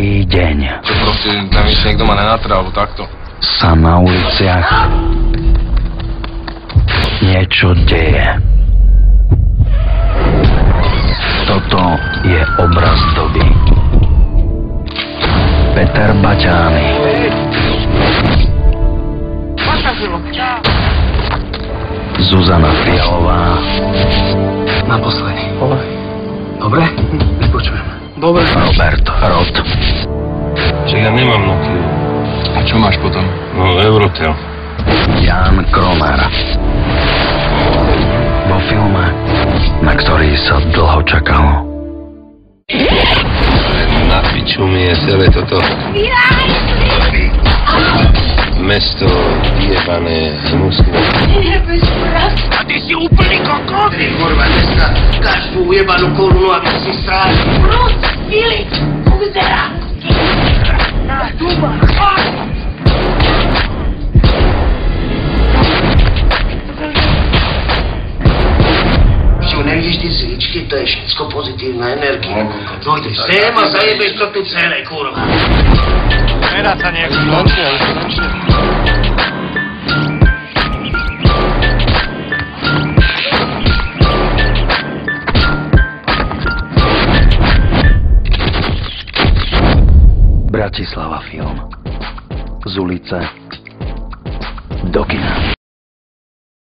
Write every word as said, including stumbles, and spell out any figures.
Každý deň Čo proste, neviem, či niekto ma nenatra, alebo takto. sa na uliciach niečo deje. Toto je obraz doby. Peter Baťány. Zuzana Fialová. Naposledy. Dobre? Vypočujem. Dobre. Robert Rod. Čiže ja nemám Nokiu. A čo máš potom? No, Eurotel. Jan Kromer. Vo filme, na ktorý sa dlho čakalo. Na piču mi je celé toto mesto vyjebané, hnusné. A ty si úplný kokot! Ty kurva, dneska každú ujebanú korunu, aby si strážil. Brus, Filip, uzera! Na duba! Čo, nevidíš ty svíčky? To je všetko pozitívna energia. Dojdeš sem a zajebeš to tu celé, kurva. Nedá sa nejak Bratislava film. Z ulice do kina.